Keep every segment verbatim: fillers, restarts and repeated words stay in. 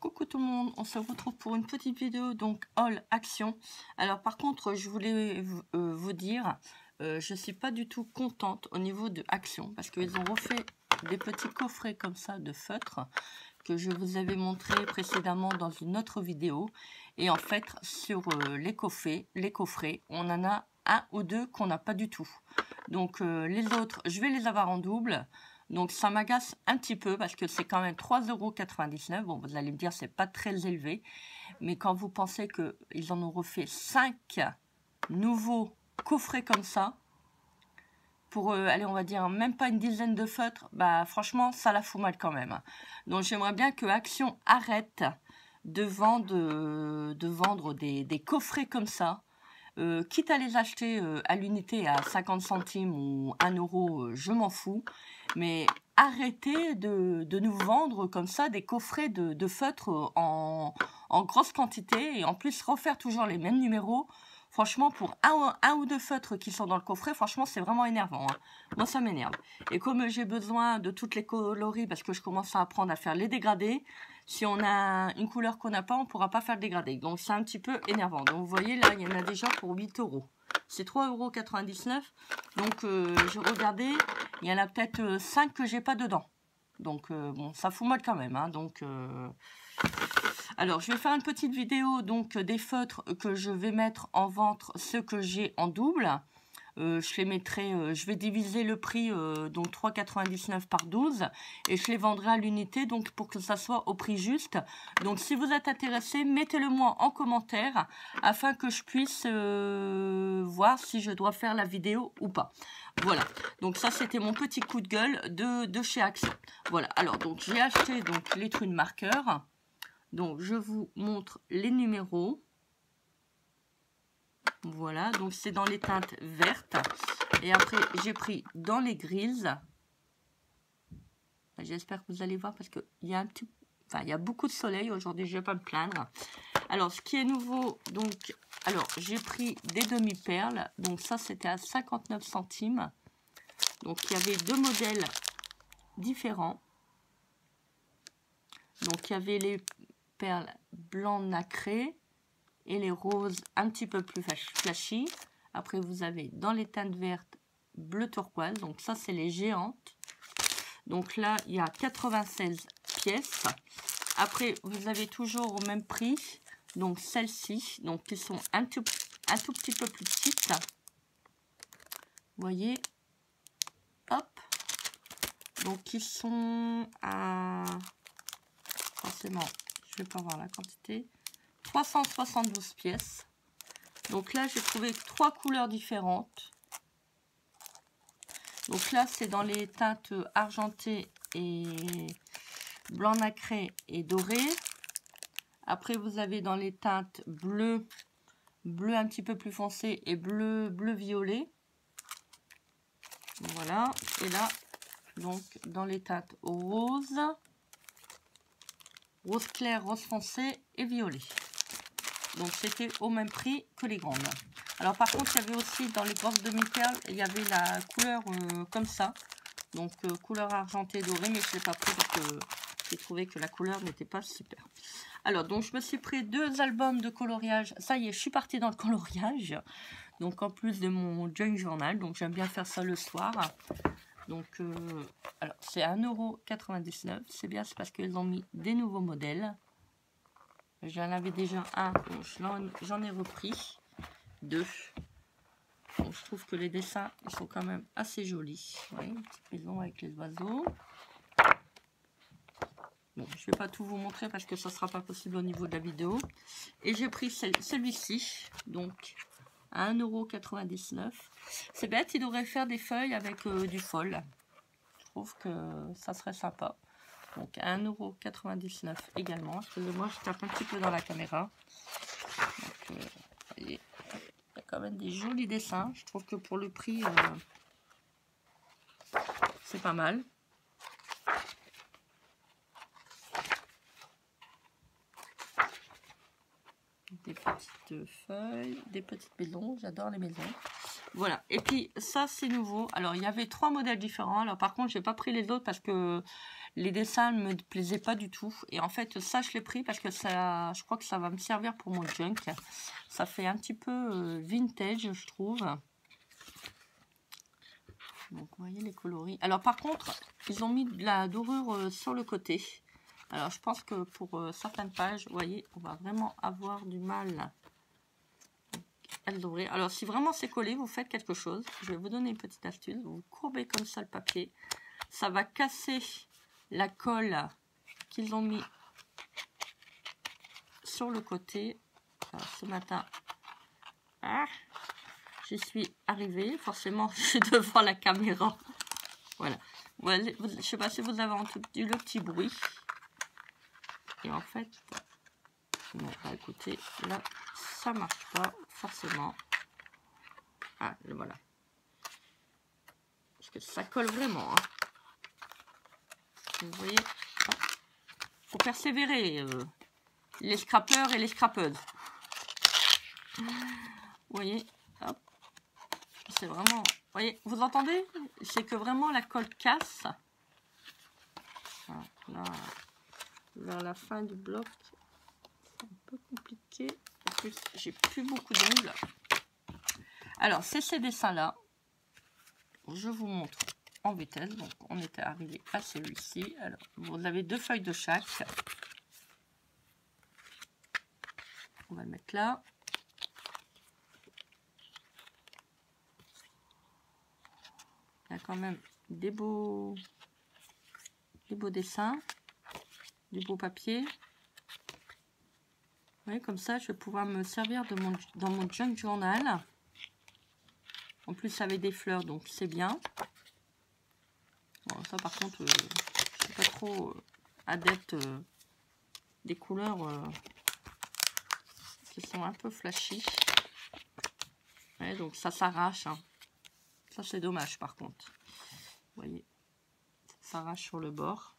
Coucou tout le monde, on se retrouve pour une petite vidéo donc haul action. Alors par contre je voulais vous, euh, vous dire, euh, je suis pas du tout contente au niveau de action parce qu'ils ont refait des petits coffrets comme ça de feutre que je vous avais montré précédemment dans une autre vidéo. Et en fait sur euh, les coffrets, les coffrets, on en a un ou deux qu'on n'a pas du tout. Donc euh, les autres, je vais les avoir en double. Donc ça m'agace un petit peu parce que c'est quand même trois euros quatre-vingt-dix-neuf. Bon, vous allez me dire, c'est pas très élevé. Mais quand vous pensez qu'ils en ont refait cinq nouveaux coffrets comme ça, pour, euh, allez, on va dire, même pas une dizaine de feutres, bah franchement, ça la fout mal quand même. Donc j'aimerais bien que Action arrête de vendre, de vendre des, des coffrets comme ça. Euh, quitte à les acheter euh, à l'unité à cinquante centimes ou un euro, euh, je m'en fous. Mais arrêtez de, de nous vendre comme ça des coffrets de, de feutres en, en grosse quantité. Et en plus, refaire toujours les mêmes numéros. Franchement, pour un, un ou deux feutres qui sont dans le coffret, franchement, c'est vraiment énervant. Hein. Moi, ça m'énerve. Et comme j'ai besoin de toutes les coloris, parce que je commence à apprendre à faire les dégradés, si on a une couleur qu'on n'a pas, on ne pourra pas faire le dégradé. Donc, c'est un petit peu énervant. Donc, vous voyez, là, il y en a déjà pour huit euros. C'est trois euros quatre-vingt-dix-neuf. Donc, euh, je regardais, il y en a peut-être cinq que j'ai pas dedans. Donc, euh, bon, ça fout mal quand même. Hein. Donc, euh... alors, je vais faire une petite vidéo donc des feutres que je vais mettre en vente, ceux que j'ai en double. Euh, je les mettrai, euh, je vais diviser le prix euh, donc trois euros quatre-vingt-dix-neuf par douze et je les vendrai à l'unité donc pour que ça soit au prix juste. Donc si vous êtes intéressé, mettez-le moi en commentaire afin que je puisse euh, voir si je dois faire la vidéo ou pas. Voilà, donc ça c'était mon petit coup de gueule de, de chez Action. Voilà, alors donc j'ai acheté donc les trucs marqueurs. Donc je vous montre les numéros. Voilà, donc c'est dans les teintes vertes. Et après, j'ai pris dans les grises. J'espère que vous allez voir parce qu'il y a un petit... Enfin, il y a beaucoup de soleil aujourd'hui, je ne vais pas me plaindre. Alors, ce qui est nouveau, donc... Alors, j'ai pris des demi-perles. Donc ça, c'était à cinquante-neuf centimes. Donc, il y avait deux modèles différents. Donc, il y avait les perles blanc nacré et les roses un petit peu plus flashy. Après, vous avez dans les teintes vertes, bleu turquoise. Donc, ça, c'est les géantes. Donc là, il y a quatre-vingt-seize pièces. Après, vous avez toujours au même prix. Donc, celles-ci, donc qui sont un tout, un tout petit peu plus petites. Vous voyez. Hop. Donc, qui sont à... Forcément, je ne vais pas voir la quantité. trois cent soixante-douze pièces. Donc là, j'ai trouvé trois couleurs différentes. Donc là, c'est dans les teintes argentées et blanc nacré et doré. Après, vous avez dans les teintes bleu, bleu un petit peu plus foncé et bleu, bleu violet. Voilà. Et là, donc dans les teintes rose, rose clair, rose foncé et violet. Donc c'était au même prix que les grandes. Alors par contre, il y avait aussi dans les grosses demi-perles, il y avait la couleur euh, comme ça. Donc euh, couleur argentée dorée, mais je ne l'ai pas pris parce que j'ai trouvé que la couleur n'était pas super. Alors donc je me suis pris deux albums de coloriage. Ça y est, je suis partie dans le coloriage. Donc en plus de mon junk journal. Donc j'aime bien faire ça le soir. Donc euh, alors c'est un euro quatre-vingt-dix-neuf. C'est bien, c'est parce qu'ils ont mis des nouveaux modèles. J'en avais déjà un, j'en ai repris deux. Bon, je trouve que les dessins ils sont quand même assez jolis. Ouais, une petite maison avec les oiseaux. Bon, je ne vais pas tout vous montrer parce que ça ne sera pas possible au niveau de la vidéo. Et j'ai pris celui-ci, donc à un euro quatre-vingt-dix-neuf. C'est bête, il devrait faire des feuilles avec euh, du fol. Je trouve que ça serait sympa. Donc à un euro quatre-vingt-dix-neuf également. Excusez-moi, je tape un petit peu dans la caméra. Donc, euh, voyez, il y a quand même des jolis dessins. Je trouve que pour le prix, euh, c'est pas mal. Des petites feuilles, des petites maisons. J'adore les maisons. Voilà. Et puis ça, c'est nouveau. Alors, il y avait trois modèles différents. Alors, par contre, j'ai pas pris les autres parce que les dessins ne me plaisaient pas du tout. Et en fait, ça, je l'ai pris parce que ça, je crois que ça va me servir pour mon junk. Ça fait un petit peu euh, vintage, je trouve. Donc, vous voyez les coloris. Alors, par contre, ils ont mis de la dorure euh, sur le côté. Alors, je pense que pour euh, certaines pages, vous voyez, on va vraiment avoir du mal à le dorer. Alors, si vraiment c'est collé, vous faites quelque chose. Je vais vous donner une petite astuce. Vous courbez comme ça le papier. Ça va casser la colle qu'ils ont mis sur le côté. Alors, ce matin, ah, j'y suis arrivée. Forcément, je suis devant la caméra. Voilà. Voilà. Je ne sais pas si vous avez entendu le petit bruit. Et en fait, bon, bah, écoutez, là, ça marche pas forcément. Ah, le voilà. Parce que ça colle vraiment. Hein. Vous voyez, faut persévérer. Euh, les scrapeurs et les scrapeuses. Vous voyez, hop. C'est vraiment. Vous voyez, vous entendez? C'est que vraiment la colle casse. Là, vers la fin du bloc, c'est un peu compliqué. En plus, j'ai plus beaucoup d'ongles. Alors, c'est ces dessins-là. Je vous montre en vitesse. Donc, on était arrivé à celui-ci. Alors, vous avez deux feuilles de chaque. On va le mettre là. Il y a quand même des beaux, des beaux dessins, du beau papier. Vous voyez, comme ça, je vais pouvoir me servir de mon, dans mon junk journal. En plus, ça avait des fleurs, donc c'est bien. Bon, ça, par contre, euh, je suis pas trop euh, adepte euh, des couleurs euh, qui sont un peu flashy. Ouais, donc ça s'arrache. Hein. Ça, c'est dommage, par contre. Vous voyez, ça s'arrache sur le bord.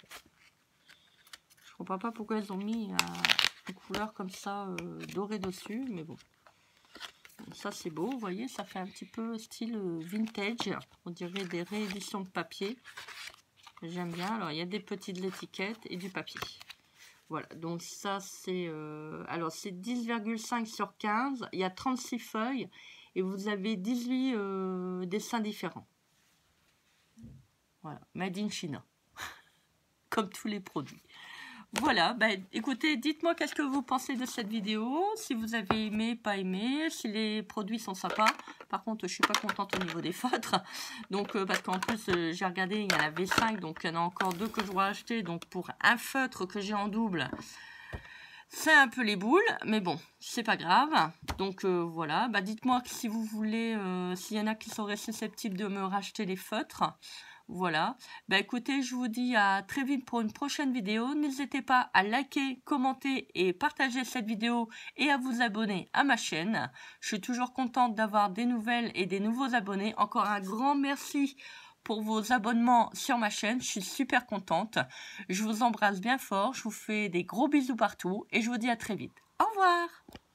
Je comprends pas pourquoi ils ont mis euh, une couleur comme ça euh, dorée dessus, mais bon. Ça c'est beau, vous voyez, ça fait un petit peu style vintage, on dirait des rééditions de papier. J'aime bien. Alors il y a des petites étiquettes et du papier. Voilà, donc ça c'est euh, alors c'est dix virgule cinq sur quinze, il y a trente-six feuilles et vous avez dix-huit euh, dessins différents. Voilà, made in China, comme tous les produits. Voilà, bah, écoutez, dites-moi qu'est-ce que vous pensez de cette vidéo, si vous avez aimé, pas aimé, si les produits sont sympas. Par contre, je suis pas contente au niveau des feutres, donc euh, parce qu'en plus, euh, j'ai regardé, il y en avait cinq, donc il y en a encore deux que je dois acheter, donc pour un feutre que j'ai en double, c'est un peu les boules, mais bon, c'est pas grave. Donc euh, voilà, bah, dites-moi si vous voulez, euh, s'il y en a qui seraient susceptibles de me racheter les feutres. Voilà, bah écoutez, je vous dis à très vite pour une prochaine vidéo. N'hésitez pas à liker, commenter et partager cette vidéo et à vous abonner à ma chaîne. Je suis toujours contente d'avoir des nouvelles et des nouveaux abonnés. Encore un grand merci pour vos abonnements sur ma chaîne. Je suis super contente. Je vous embrasse bien fort. Je vous fais des gros bisous partout et je vous dis à très vite. Au revoir!